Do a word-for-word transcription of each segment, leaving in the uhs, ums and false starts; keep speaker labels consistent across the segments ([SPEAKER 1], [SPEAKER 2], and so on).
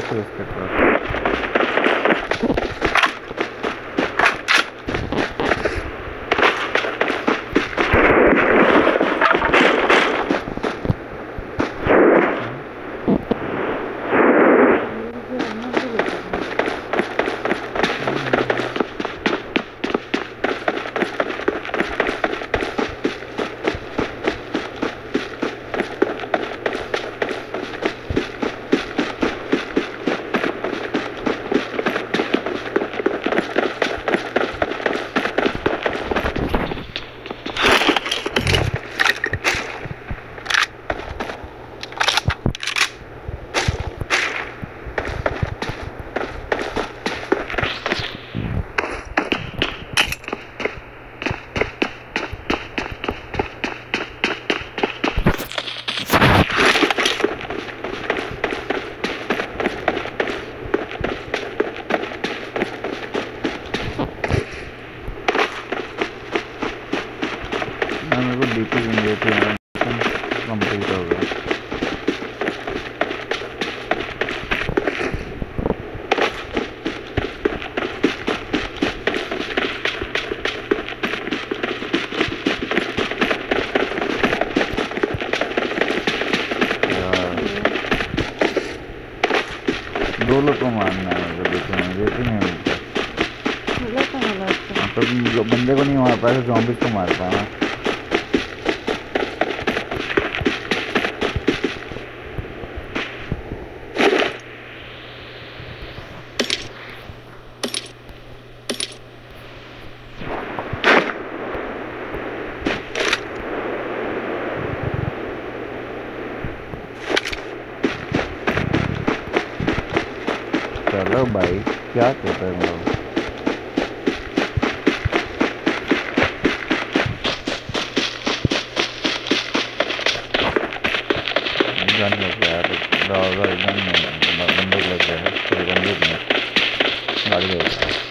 [SPEAKER 1] से इसके पास। कंप्लीट हो गया। दो लोग को मारना है मुझे, देखो मुझे भी नहीं मिलता। तो बंदे को नहीं मार पाया, ज़ॉम्बीज़ को मार पाया। चलो भाई क्या कहते हैं लोग। गन लग गया है, ब्राउजर गन में बंदूक लग गया है, फिर बंदूक में गाड़ी लग गया है।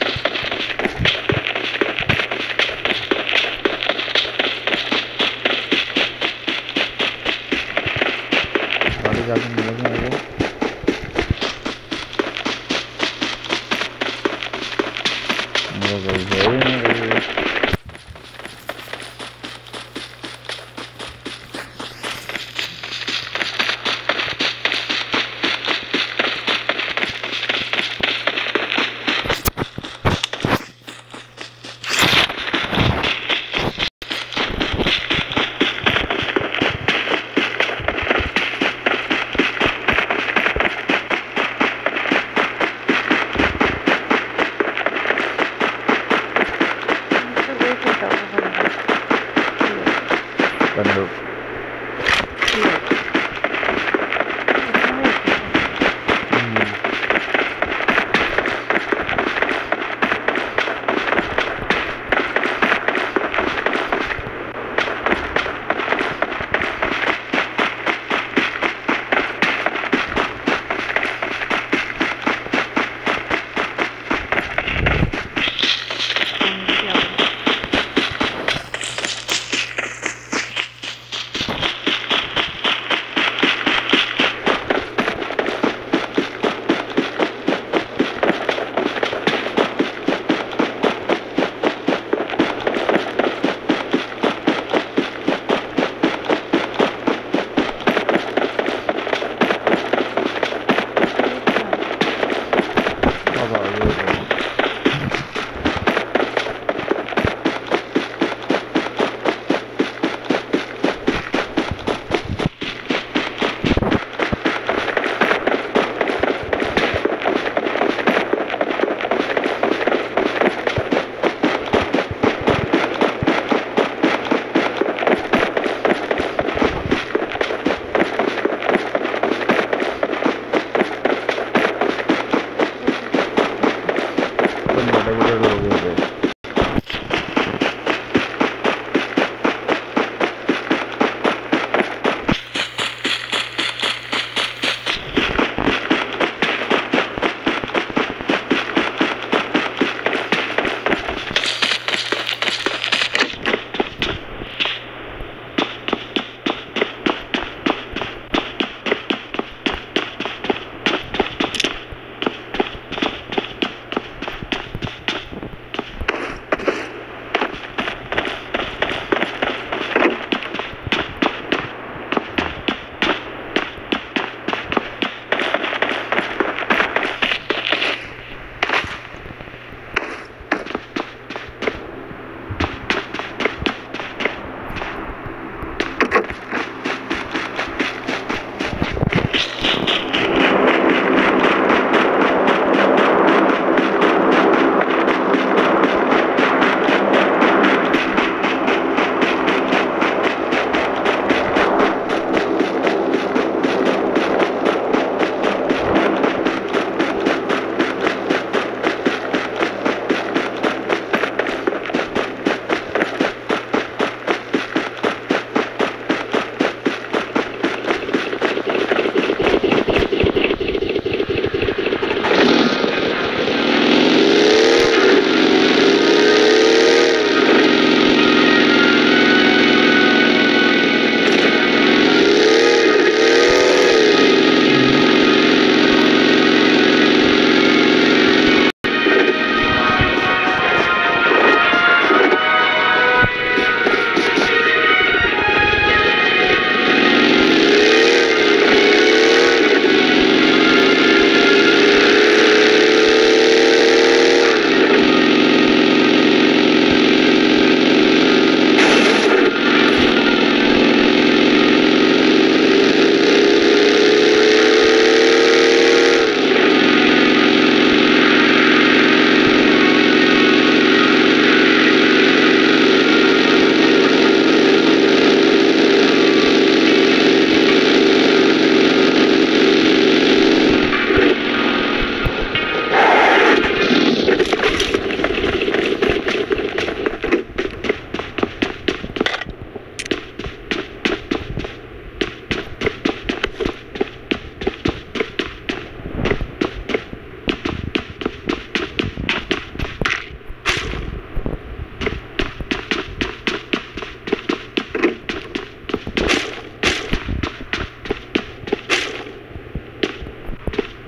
[SPEAKER 1] गाड़ी जाके मिलेगी मुझे। मेरे को ही नहीं लगी।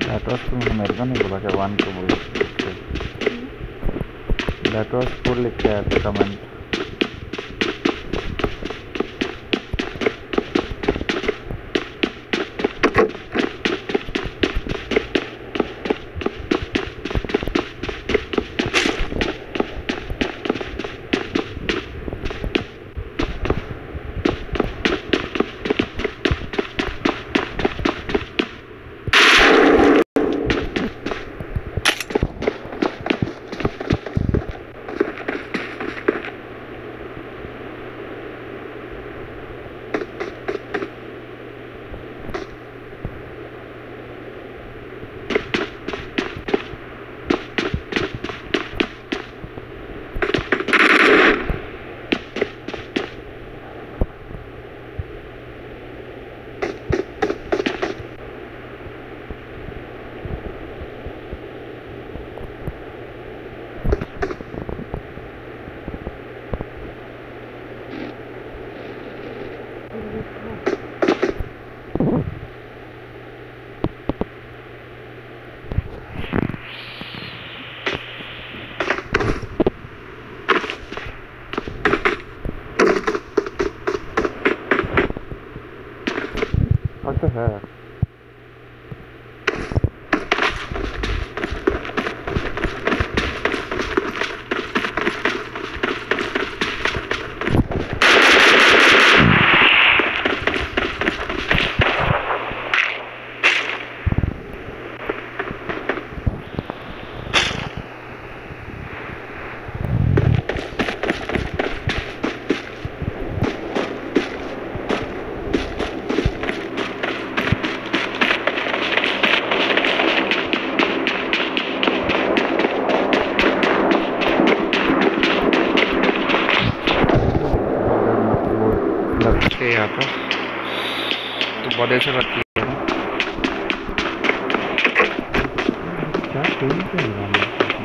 [SPEAKER 1] लैटरस को मेरे को नहीं बोला क्या वन को बोला लैटरस को लिख के आया था कमेंट तो है यहाँ पर तो बड़े से रखी है क्या कोई क्या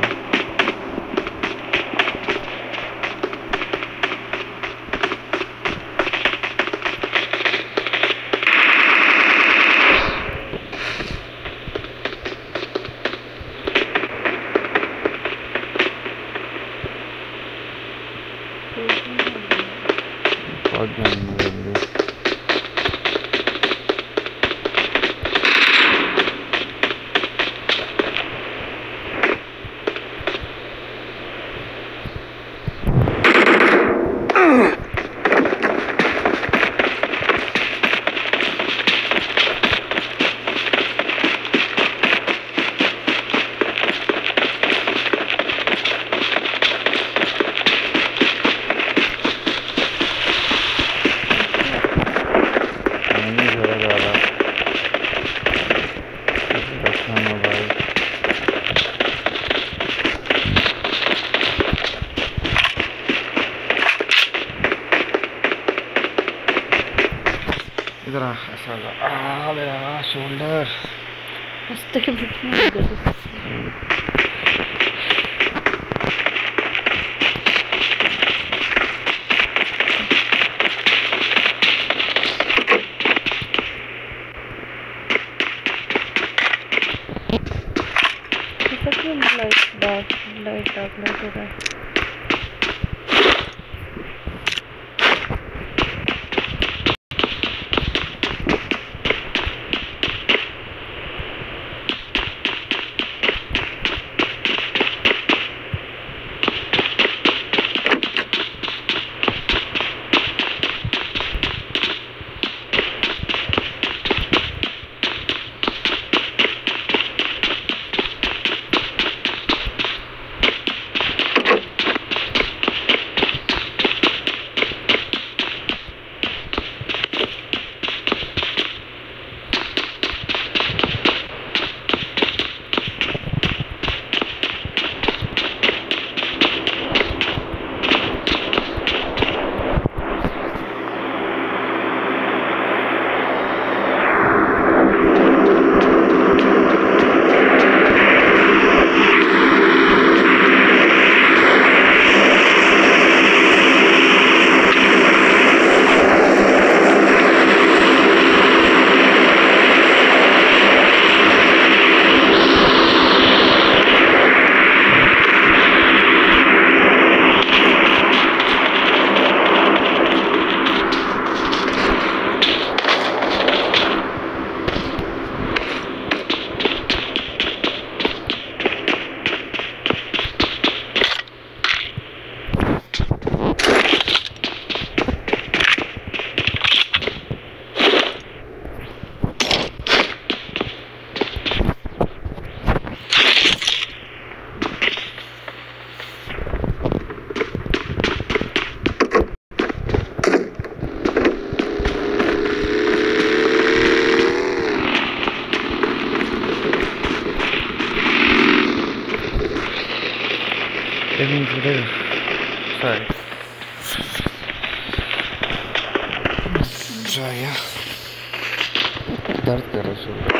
[SPEAKER 1] बहुत जाएंगे इधर आ ऐसा आ मेरा शोल्डर
[SPEAKER 2] हंसते के बिल्कुल light dark light dark light हो रहा है
[SPEAKER 1] एक मिनट रुकेगा सॉरी जाया दर्द कर रहा है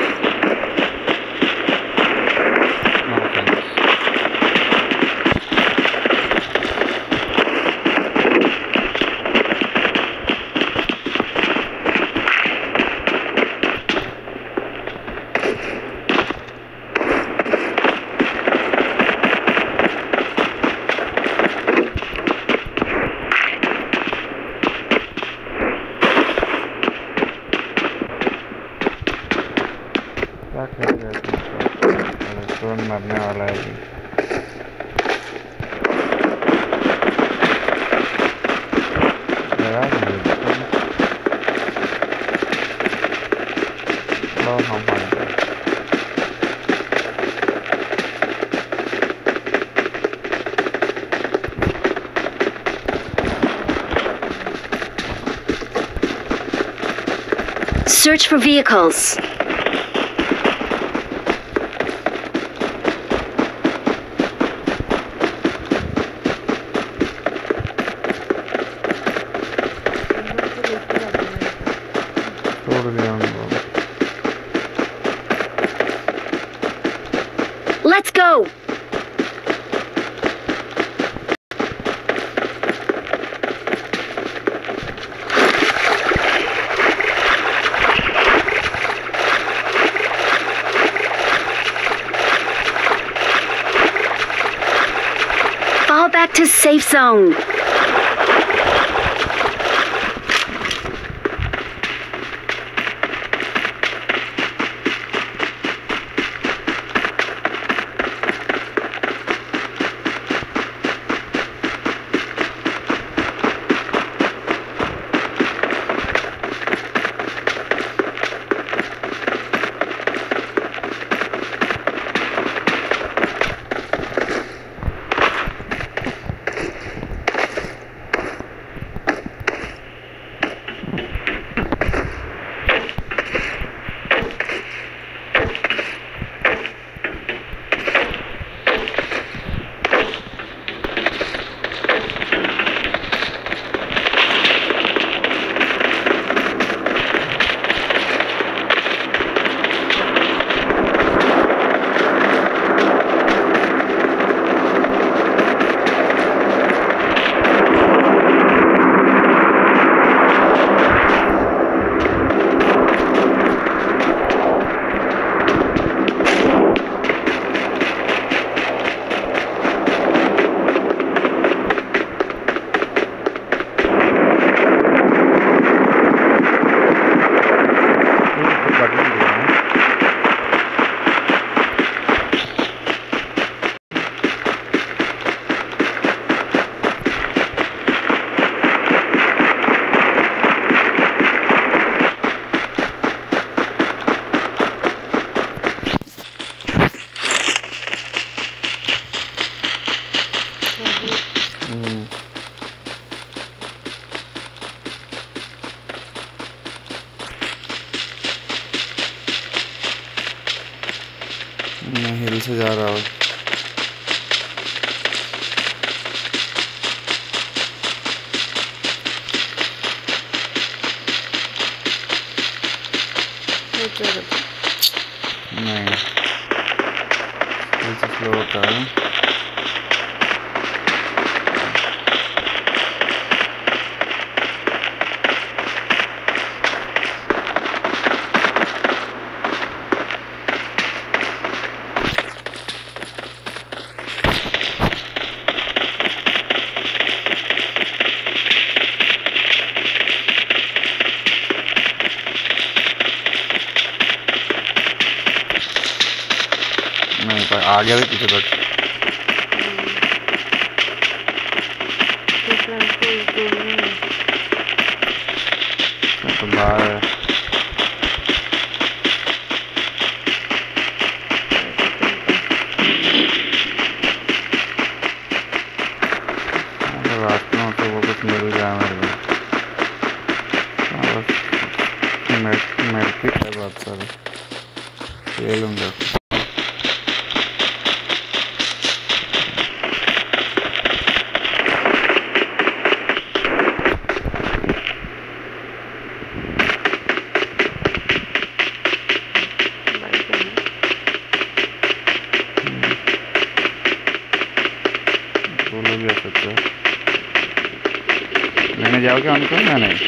[SPEAKER 1] मरने वाला है
[SPEAKER 3] Search for vehicles. Let's go. Fall back to safe zone.
[SPEAKER 1] मैं हिल से जा रहा हूँ। नहीं हिल से स्लो होता है। नहीं पर आ गया भी पीछे बट तो बाहर रास्ते में तो वो कुछ मिल जाए मेरे को बस मेरे है बात सारी ले लूँगा। जाओगे ऑन को या नहीं?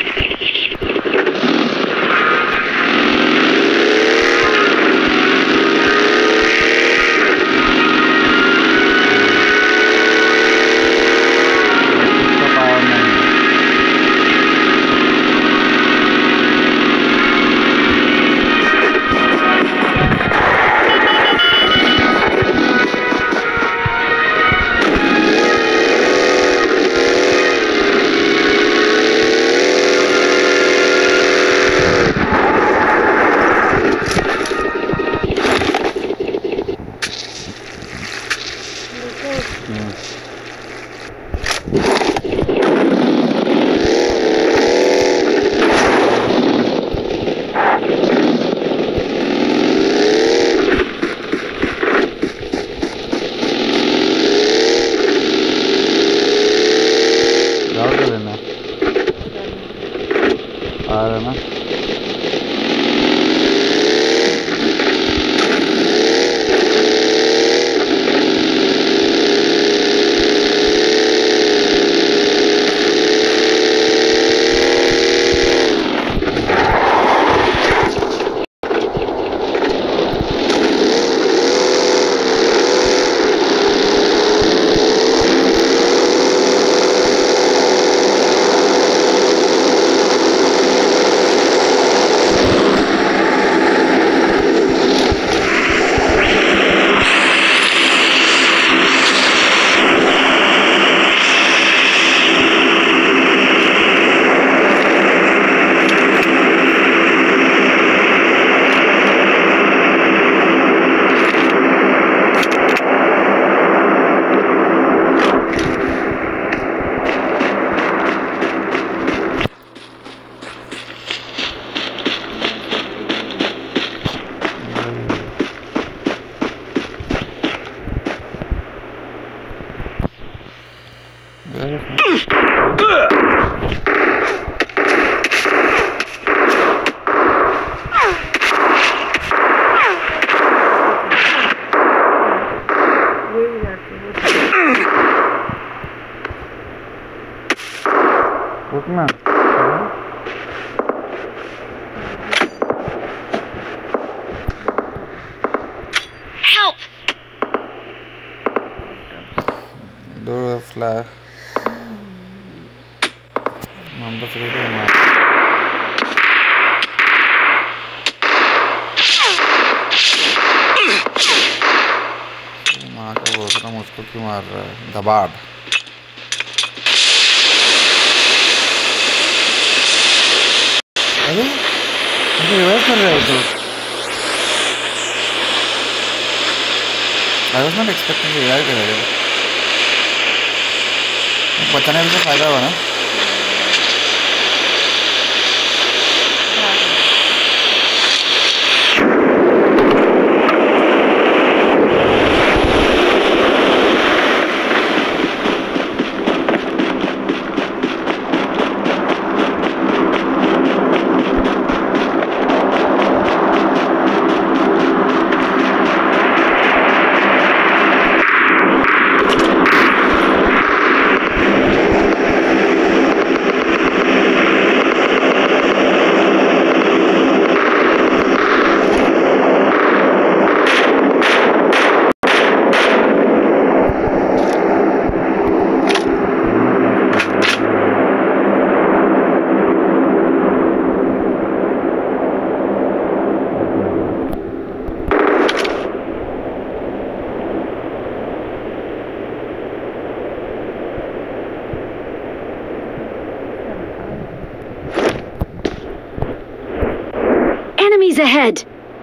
[SPEAKER 1] रुकना
[SPEAKER 3] Help!
[SPEAKER 1] दो फ्लैग हम तो फ्री है माँ का बोल रहा हूँ उसको क्यों मार रहा है दबाड़ अरे मुझे रिवर्स कर रहा है तो I was not expecting to revive करेगा बचाने में तो फायदा हुआ ना
[SPEAKER 3] Enemies ahead!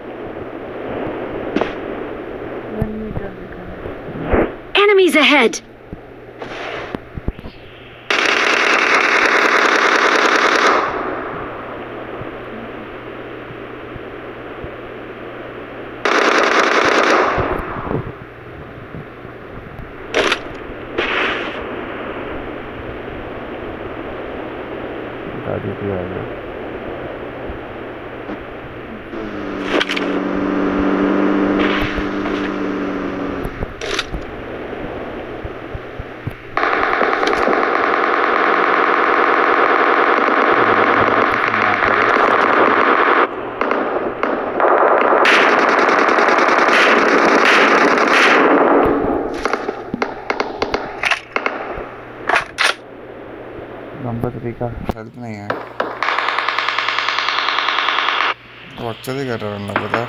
[SPEAKER 3] Enemies ahead!
[SPEAKER 1] दादी भी आ गया अभी का हेल्प नहीं है वक्त से कर रहा हूँ पता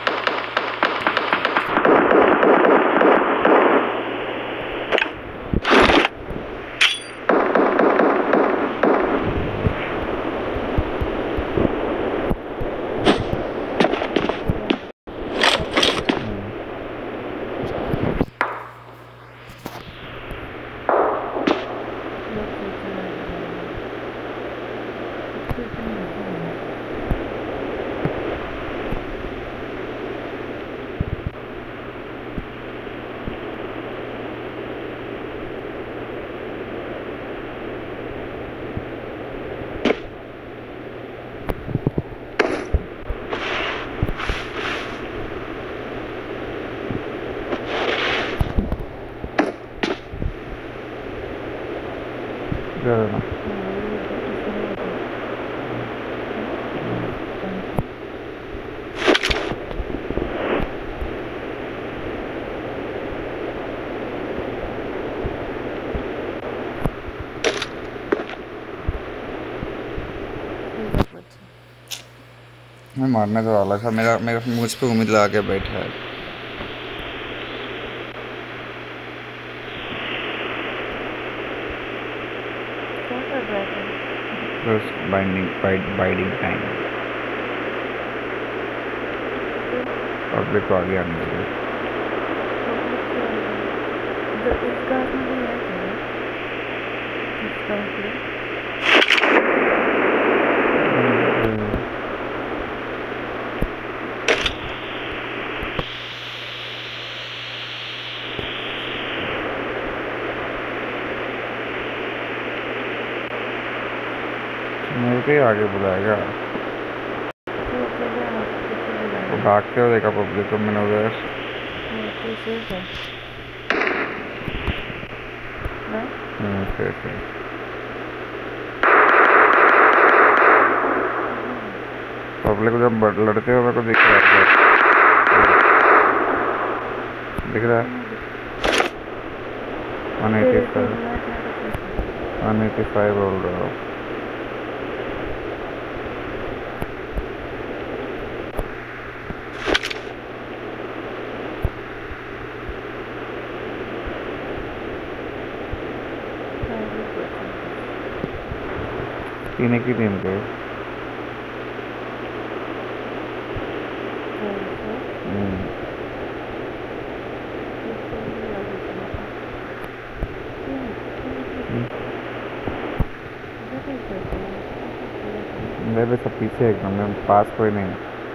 [SPEAKER 1] ना मैं मारने तो वाला था मेरा मेरा मुझ पे उम्मीद लगा के बैठा है बस बाइंडिंग बाइडिंग टाइम पब्लिक को आगे आने लगे मेरे को ही आगे बुलाएगा वो भागते हुए देखा पब्लिक को मैंने उधर हम्म फिर फिर पब्लिक को जब लड़ते हुए मेरे को दिख रहा है दिख रहा है one eighty five one eighty five बोल रहा हूँ तीन की टीम के मेरे सब पीछे एकदम मेरे पास कोई नहीं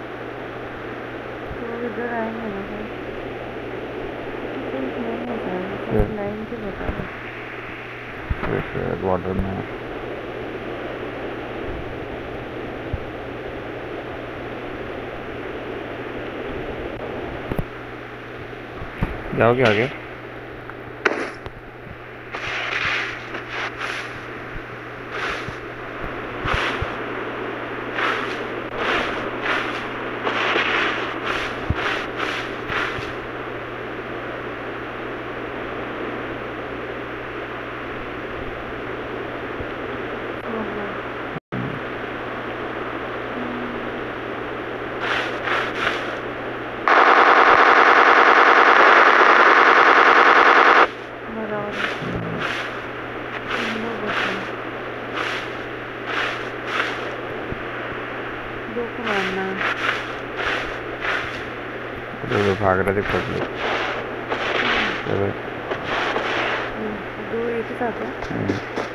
[SPEAKER 2] तो इधर आएंगे ना सर लाइन से बता दो
[SPEAKER 1] वाटर में जाओगे आगे भाग रहे थे पब्लिक
[SPEAKER 2] दो एक ही साथ है।